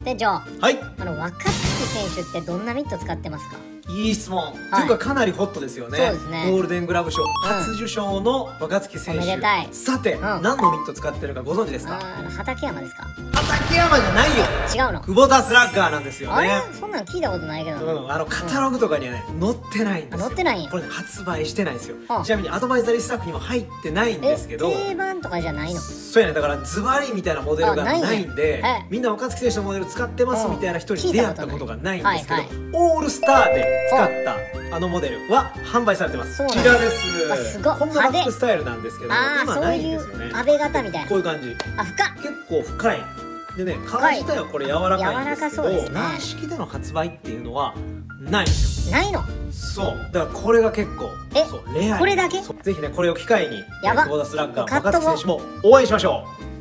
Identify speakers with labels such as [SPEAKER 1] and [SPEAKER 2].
[SPEAKER 1] 店長、
[SPEAKER 2] はい、
[SPEAKER 1] 若月選手ってどんなミット使ってますか？
[SPEAKER 2] いい質問。というかかなりホットですよね。
[SPEAKER 1] そうですね。
[SPEAKER 2] ゴールデングラブ賞初受賞の若月選手。
[SPEAKER 1] おめでたい。
[SPEAKER 2] さて、何のミット使ってるかご存知ですか？
[SPEAKER 1] 畠山ですか？
[SPEAKER 2] 畠山じゃないよ。
[SPEAKER 1] 違うの。
[SPEAKER 2] クボタスラッガーなんですよね。
[SPEAKER 1] あれ、そんなん聞いたことないけど。
[SPEAKER 2] カタログとかにはね載ってないんですよ。
[SPEAKER 1] 載ってないんや。
[SPEAKER 2] これ発売してないんですよ。ちなみにアドバイザリースタッフにも入ってないんですけど。
[SPEAKER 1] 定番とかじゃないの？
[SPEAKER 2] そうやね。だからズバリみたいなモデルがないんで、みんな若月選手のモデル使ってますみたいな人に出会ったことがないんですけど、オールスターで使ったあのモデルは販売されてます。こちらです。
[SPEAKER 1] すごい。
[SPEAKER 2] こんなバックスタイルなんですけど、今ないんですよね。
[SPEAKER 1] 安倍型みたいな。
[SPEAKER 2] こういう感じ。
[SPEAKER 1] あ、深っ。
[SPEAKER 2] 結構深い。でね、革自体はこれ柔らかいんですけど、軟式での発売っていうのはないんですよ。
[SPEAKER 1] ないの？
[SPEAKER 2] そう。だからこれが結構レア。
[SPEAKER 1] これだけ？
[SPEAKER 2] ぜひね、これを機会に久保田スラッガー若月選手も応援しましょう。